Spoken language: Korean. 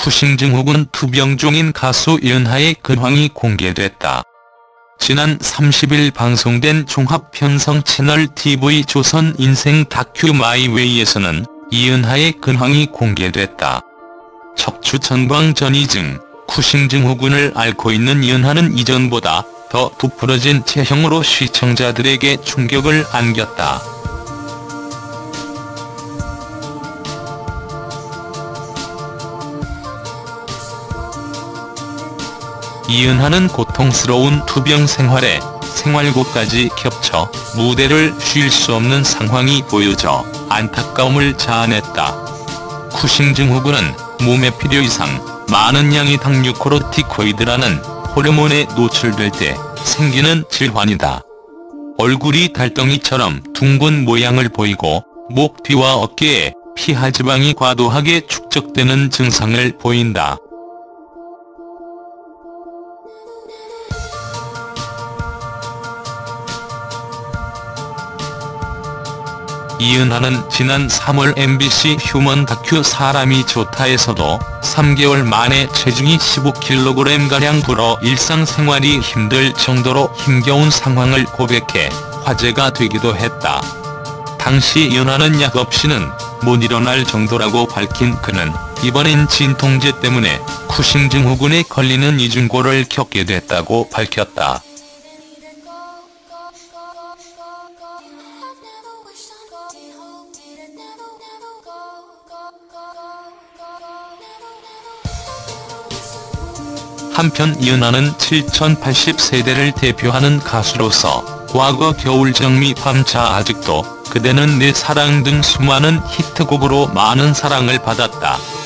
쿠싱 증후군 투병 중인 가수 이은하의 근황이 공개됐다. 지난 30일 방송된 종합편성 채널 TV 조선 인생 다큐 마이웨이에서는 이은하의 근황이 공개됐다. 척추 전광 전이증, 쿠싱 증후군을 앓고 있는 이은하는 이전보다 더 부풀어진 체형으로 시청자들에게 충격을 안겼다. 이은하는 고통스러운 투병 생활에 생활고까지 겹쳐 무대를 쉴 수 없는 상황이 보여져 안타까움을 자아냈다. 쿠싱 증후군은 몸에 필요 이상 많은 양의 당류코르티코이드라는 호르몬에 노출될 때 생기는 질환이다. 얼굴이 달덩이처럼 둥근 모양을 보이고 목 뒤와 어깨에 피하지방이 과도하게 축적되는 증상을 보인다. 이은하는 지난 3월 MBC 휴먼 다큐 사람이 좋다에서도 3개월 만에 체중이 15kg가량 불어 일상생활이 힘들 정도로 힘겨운 상황을 고백해 화제가 되기도 했다. 당시 이은하는 약 없이는 못 일어날 정도라고 밝힌 그는 이번엔 진통제 때문에 쿠싱 증후군에 걸리는 이중고를 겪게 됐다고 밝혔다. 한편 이은하는 7080세대를 대표하는 가수로서 과거 겨울 정미 밤차 아직도 그대는 내 사랑 등 수많은 히트곡으로 많은 사랑을 받았다.